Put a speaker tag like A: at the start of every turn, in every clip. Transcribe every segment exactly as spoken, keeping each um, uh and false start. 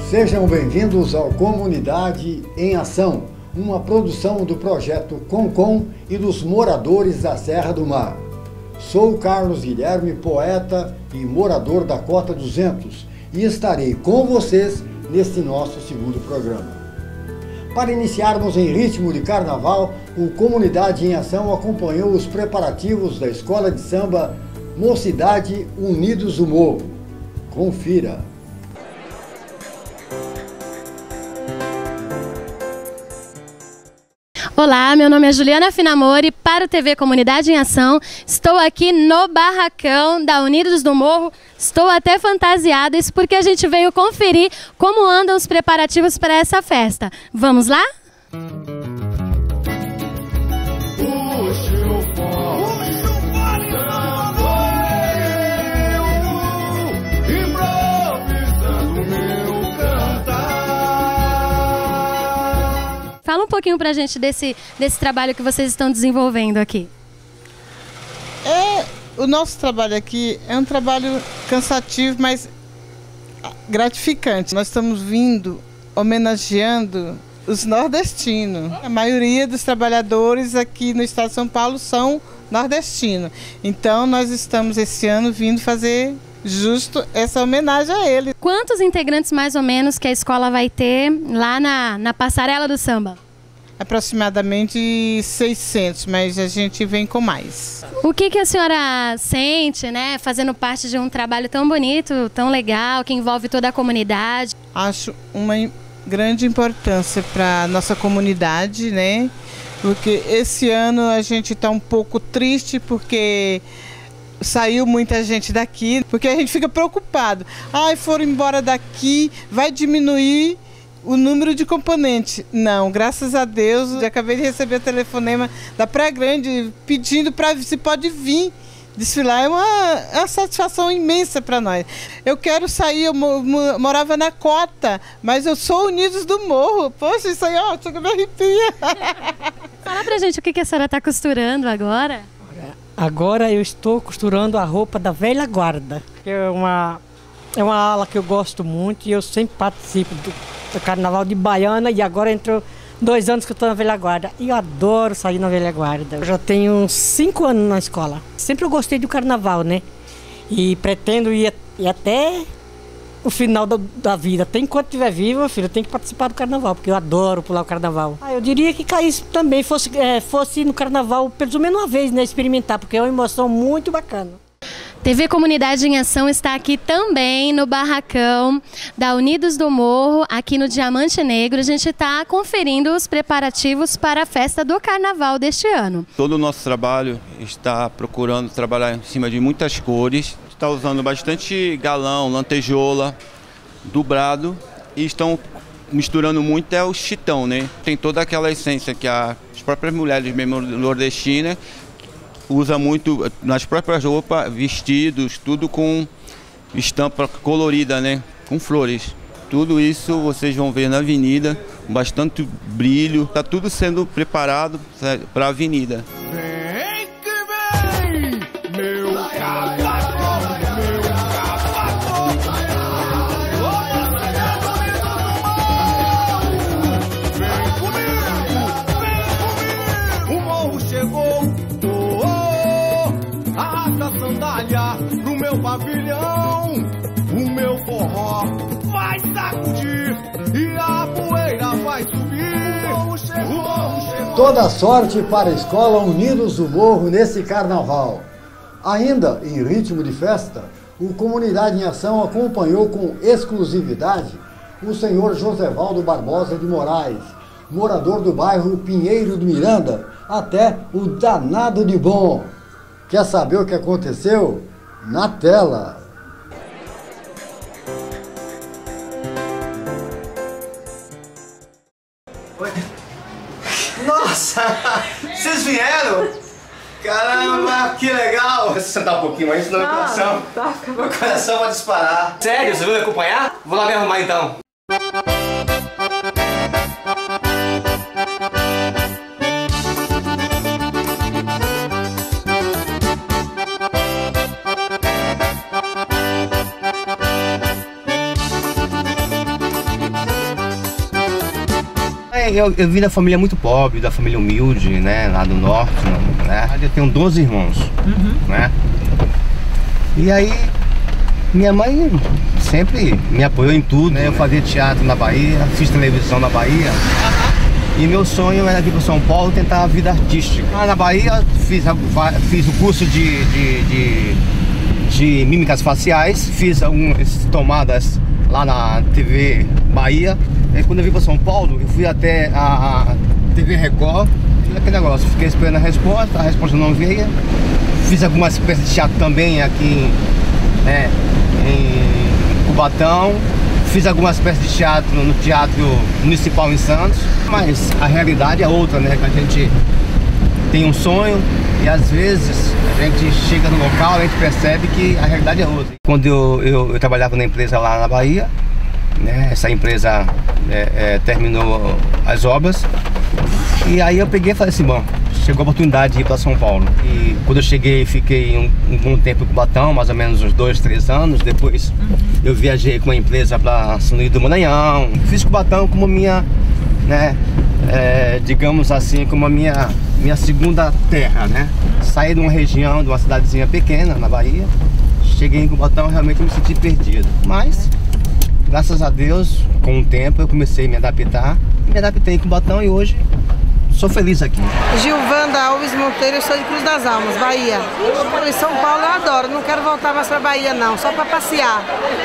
A: Sejam bem-vindos ao Comunidade em Ação, uma produção do projeto Concom e dos moradores da Serra do Mar. Sou Carlos Guilherme, poeta e morador da Cota duzentos, e estarei com vocês neste nosso segundo programa. Para iniciarmos em ritmo de carnaval, o Comunidade em Ação acompanhou os preparativos da Escola de Samba Mocidade Unidos do Morro. Confira!
B: Olá, meu nome é Juliana Finamori, para o T V Comunidade em Ação. Estou aqui no barracão da Unidos do Morro. Estou até fantasiada, isso porque a gente veio conferir como andam os preparativos para essa festa. Vamos lá? Fala um pouquinho pra gente desse, desse trabalho que vocês estão desenvolvendo aqui.
C: É, o nosso trabalho aqui é um trabalho cansativo, mas gratificante. Nós estamos vindo homenageando os nordestinos. A maioria dos trabalhadores aqui no estado de São Paulo são nordestinos. Então nós estamos esse ano vindo fazer justo essa homenagem a eles.
B: Quantos integrantes mais ou menos que a escola vai ter lá na, na Passarela do Samba?
C: Aproximadamente seiscentos, mas a gente vem com mais.
B: O que, que a senhora sente, né, fazendo parte de um trabalho tão bonito, tão legal, que envolve toda a comunidade?
C: Acho uma grande importância para a nossa comunidade, né? Porque esse ano a gente está um pouco triste porque saiu muita gente daqui, porque a gente fica preocupado. Ai, foram embora daqui, vai diminuir o número de componentes. Não, graças a Deus, eu acabei de receber o telefonema da Praia Grande pedindo para se pode vir desfilar. É uma, é uma satisfação imensa para nós. Eu quero sair, eu morava na Cota, mas eu sou Unidos do Morro. Poxa, isso aí, ó, chega me arrepia.
B: Fala pra gente o que, que a senhora está costurando agora.
D: Agora eu estou costurando a roupa da velha guarda, que é uma, é uma ala que eu gosto muito e eu sempre participo do, do Carnaval de Baiana, e agora entrou dois anos que eu estou na velha guarda e eu adoro sair na velha guarda. Eu já tenho uns cinco anos na escola. Sempre eu gostei do Carnaval, né? E pretendo ir, ir até o final da, da vida. Até enquanto estiver vivo, meu filho, eu tenho que participar do Carnaval, porque eu adoro pular o Carnaval. Ah, eu diria que Caís também fosse, é, fosse no Carnaval, pelo menos uma vez, né, experimentar, porque é uma emoção muito bacana.
B: T V Comunidade em Ação está aqui também no barracão da Unidos do Morro, aqui no Diamante Negro. A gente está conferindo os preparativos para a festa do Carnaval deste ano.
E: Todo o nosso trabalho está procurando trabalhar em cima de muitas cores. Está usando bastante galão, lantejola, dobrado, e estão misturando muito é o chitão, né? Tem toda aquela essência que as próprias mulheres mesmo nordestinas usam muito nas próprias roupas, vestidos, tudo com estampa colorida, né? Com flores. Tudo isso vocês vão ver na avenida, com bastante brilho. Está tudo sendo preparado para a avenida.
F: Pro meu pavilhão, o meu forró vai sacudir e a poeira vai subir. O morro chegou.
A: Toda sorte para a Escola Unidos do Morro nesse carnaval. Ainda em ritmo de festa, o Comunidade em Ação acompanhou com exclusividade o senhor Josevaldo Barbosa de Moraes, morador do bairro Pinheiro do Miranda, até o danado de bom. Quer saber o que aconteceu? Na tela!
G: Oi. Nossa! Vocês vieram? Caramba, que legal! Você sentar um pouquinho aí, senão meu coração, meu coração vai disparar. Sério, você veio me acompanhar? Vou lá me arrumar então. É, eu, eu vim da família muito pobre, da família humilde, né, lá do norte, né? Eu tenho doze irmãos, uhum. né? E aí, minha mãe sempre me apoiou em tudo, né? Eu fazia teatro na Bahia, fiz televisão na Bahia. E meu sonho era vir para São Paulo tentar a vida artística. Lá na Bahia, fiz, fiz o curso de, de, de, de mímicas faciais, fiz algumas tomadas lá na T V Bahia. E quando eu vim para São Paulo, eu fui até a T V Record, fiz aquele negócio, fiquei esperando a resposta, a resposta não veio. Fiz algumas peças de teatro também aqui né, em Cubatão. Fiz algumas peças de teatro no Teatro Municipal em Santos. Mas a realidade é outra, né? Que a gente tem um sonho e às vezes a gente chega no local e a gente percebe que a realidade é outra. Quando eu, eu, eu trabalhava na empresa lá na Bahia, né? Essa empresa é, é, terminou as obras. E aí eu peguei e falei assim, bom, chegou a oportunidade de ir para São Paulo. E quando eu cheguei, fiquei um, um bom tempo em Cubatão, mais ou menos uns dois, três anos. Depois eu viajei com uma empresa para São Luís do Maranhão. Fiz Cubatão como minha, né, é, digamos assim, como a minha, minha segunda terra, né? Saí de uma região, de uma cidadezinha pequena na Bahia. Cheguei em Cubatão, realmente me senti perdido. Mas, graças a Deus, com o tempo eu comecei a me adaptar. Me adaptei em Cubatão e hoje sou feliz aqui.
H: Gilvanda Alves Monteiro, eu sou de Cruz das Almas, Bahia. Em São Paulo eu adoro, não quero voltar mais para Bahia não, só para passear.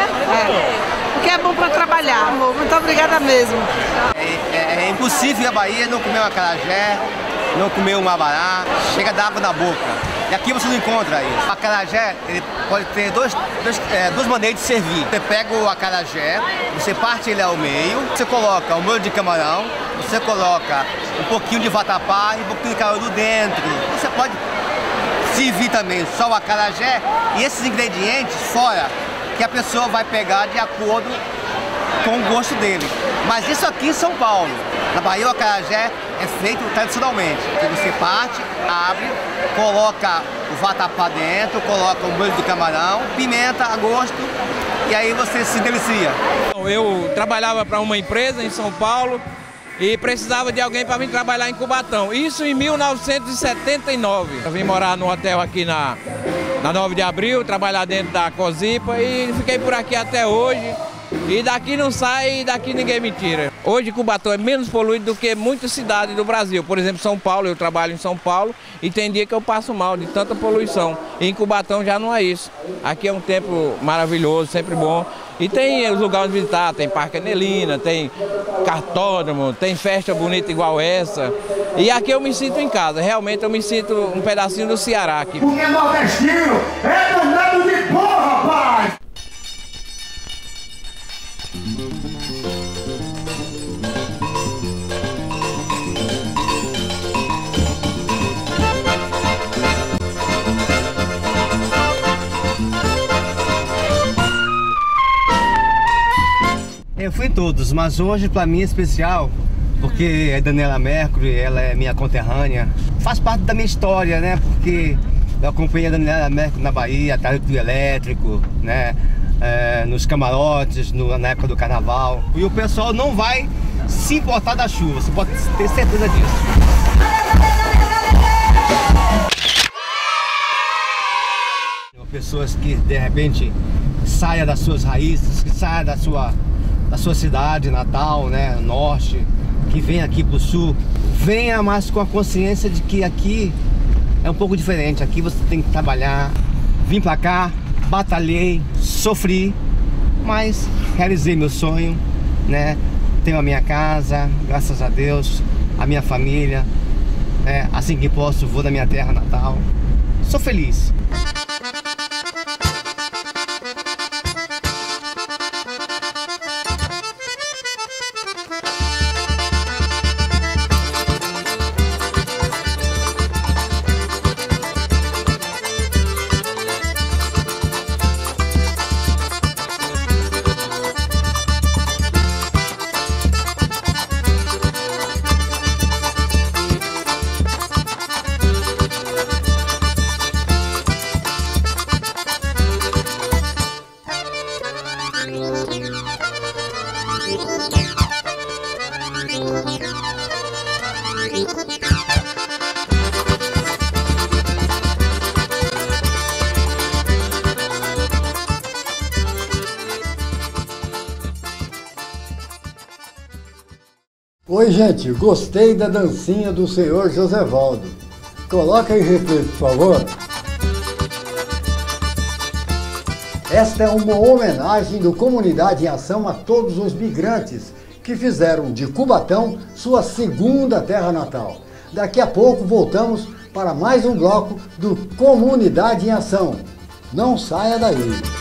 H: É. Porque é bom para trabalhar, amor. Muito obrigada mesmo.
G: É, é, é impossível ir à Bahia e não comer um acarajé, não comer um abará, chega a dar água na boca. E aqui você não encontra isso. O acarajé, ele pode ter dois, dois, é, duas maneiras de servir. Você pega o acarajé, você parte ele ao meio, você coloca o molho de camarão, você coloca um pouquinho de vatapá e um pouquinho de caruru dentro. Você pode servir também só o acarajé e esses ingredientes fora, que a pessoa vai pegar de acordo com o gosto dele. Mas isso aqui em São Paulo. Na Bahia o acarajé é feito tradicionalmente. Você parte, abre, coloca o vatapá dentro, coloca o molho de camarão, pimenta a gosto e aí você se delicia.
I: Eu trabalhava para uma empresa em São Paulo e precisava de alguém para vir trabalhar em Cubatão. Isso em mil novecentos e setenta e nove. Eu vim morar no hotel aqui na, na nove de abril, trabalhar dentro da Cosipa e fiquei por aqui até hoje. E daqui não sai e daqui ninguém me tira. Hoje Cubatão é menos poluído do que muitas cidades do Brasil. Por exemplo, São Paulo, eu trabalho em São Paulo e tem dia que eu passo mal de tanta poluição. E em Cubatão já não é isso. Aqui é um tempo maravilhoso, sempre bom. E tem os lugares onde visitar, tem Parque Anelina, tem cartódromo, tem festa bonita igual essa. E aqui eu me sinto em casa, realmente eu me sinto um pedacinho do Ceará aqui.
F: Porque é nordestino, é danado de porra, rapaz!
G: Eu fui em todos, mas hoje para mim é especial, porque é Daniela Mercury, ela é minha conterrânea. Faz parte da minha história, né? Porque eu acompanhei a Daniela Mercury na Bahia, atrás do trio elétrico, né? É, nos camarotes, no, na época do carnaval. E o pessoal não vai se importar da chuva, você pode ter certeza disso. Pessoas que de repente saiam das suas raízes, que saiam da sua, da sua cidade natal, né, norte, que venha aqui pro sul, venha mais com a consciência de que aqui é um pouco diferente. Aqui você tem que trabalhar. Vim pra cá, batalhei, sofri, mas realizei meu sonho, né? Tenho a minha casa, graças a Deus, a minha família, né? Assim que posso, vou da minha terra natal. Sou feliz.
F: Thank you.
A: Oi, gente, gostei da dancinha do senhor Josévaldo. Coloca aí, repito, por favor. Esta é uma homenagem do Comunidade em Ação a todos os migrantes que fizeram de Cubatão sua segunda terra natal. Daqui a pouco voltamos para mais um bloco do Comunidade em Ação. Não saia daí!